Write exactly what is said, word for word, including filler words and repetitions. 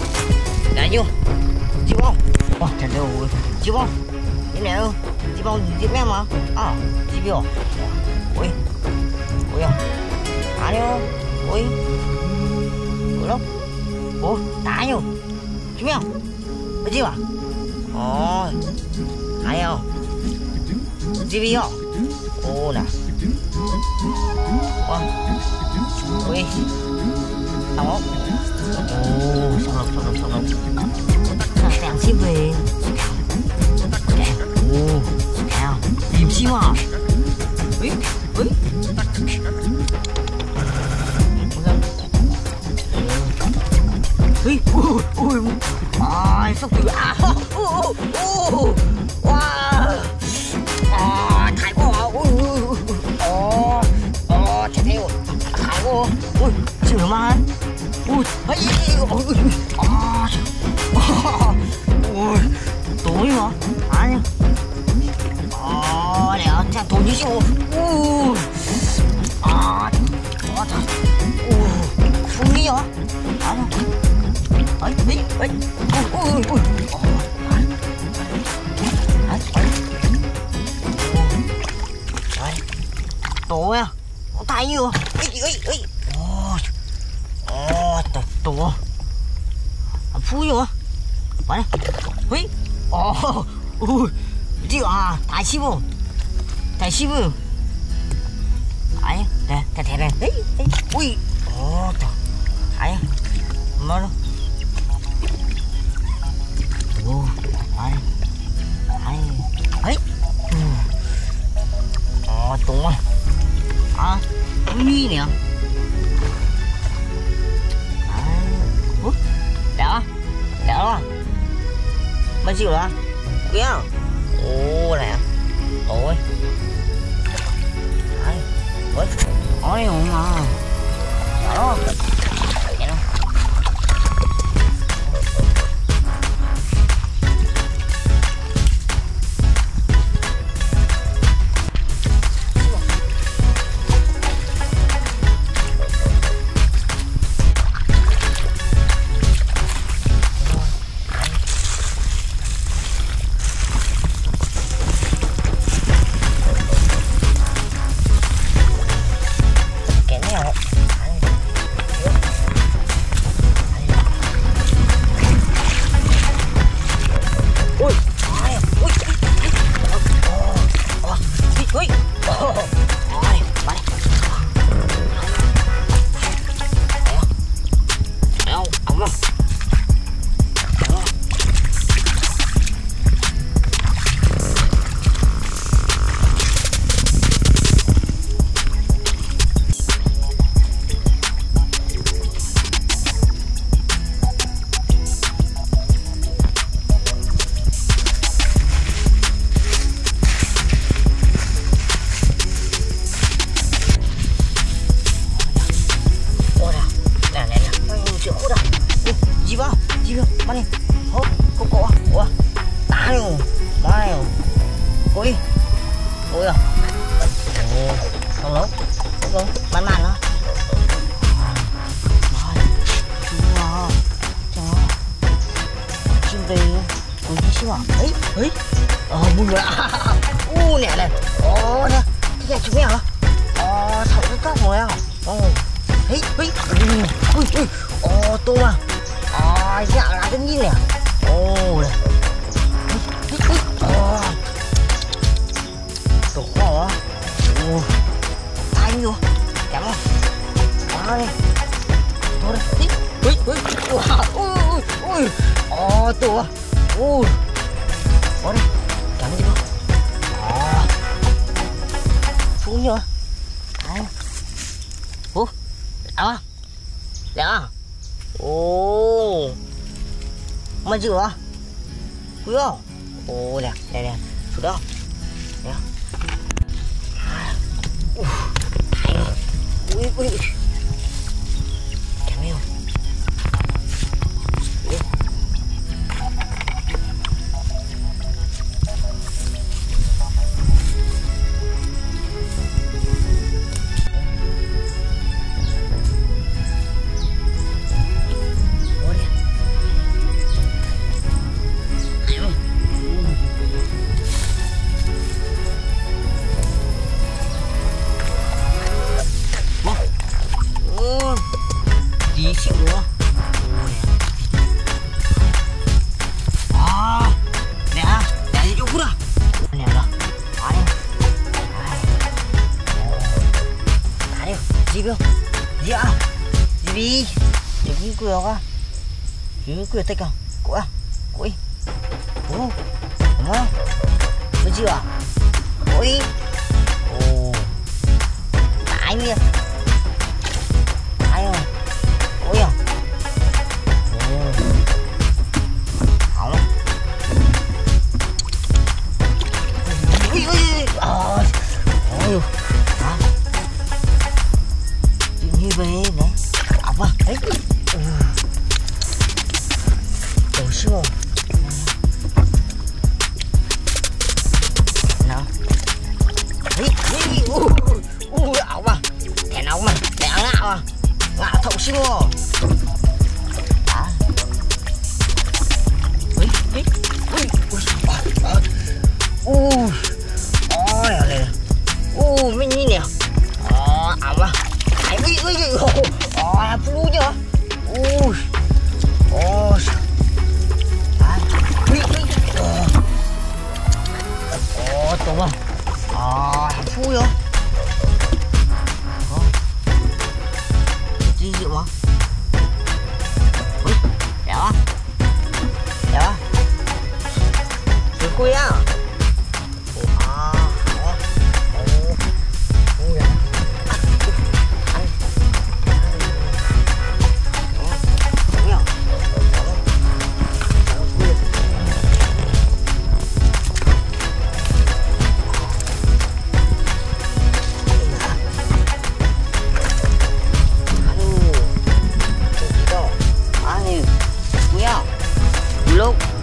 Đã vô. Chịu không? Ôi trời ơi. Chịu không? Thế nào? Chịu không? Chịu em mà. À, chịu vô. Ui. Ui à. 아니요. 오이. 그럼? 오, 나요. 김영. 어디 와? 어. 아요. 집이요. 오, 나. 와. 오이. 어. 오, 성럽, 성럽, 성럽. Đang ship về. Ồ, nào. Tìm ship à? Ui, ui. Ui, ui, ui, à, sao cứ à, ô, ô, wow, à, thái quá, ui, ui, ui, ờ, ờ, chết theo, thái quá, ui, chửi mà, ui, ấy, ui, à, ui, tối mà, anh, ờ, để chẳng tối như siêu, ui, à, ờ, thật, ui, không nghĩ hả, anh. Ấy, ấy, ấy, ui, ui, ui, đấy, tổ à, có tay như, ấy, ấy, ấy, ôi, ôi, tổ, tổ, phu như, vậy, ấy, ôi, ui, chịu à, đại sư phụ, đại sư phụ, ấy, đây, cái thẻ này, ấy, ấy, ui, ôi, tổ, ấy, mà nó. Ồ, ai, ai, ấy, ờ, tụng à, à, như nè, à, úp, đỡ, đỡ, mấy chịu đó, biết không? Ồ, nè, ôi, ai, ôi, ôi mà, đó. Mà chưa? Quý không? Ồ nè, nè nè, xuống đó. Nè. Ui ui. Kém yêu. cửa qua cứ cửa tay cả cũ à cũ ồ mà cái gì à ôi ồ cái gì cái rồi ôi à ồ hỏng ui ui ôi ôi hả chuyện như vậy nè ọc à đấy đồ xưa nào ấy ấy ui ui ọc à thèn ọc mà thèn ngạo à ngạo thầu xưa à ấy ấy ui ui ui ôi này ui mấy nhỉ nè ờ ọc à ấy ui ui ui ờ phu nhá ui ôi à ui ui ờ ờ tụi mà ờ phu nhá ờ gì vậy mà ui đẹp á đẹp á cái quê á lúc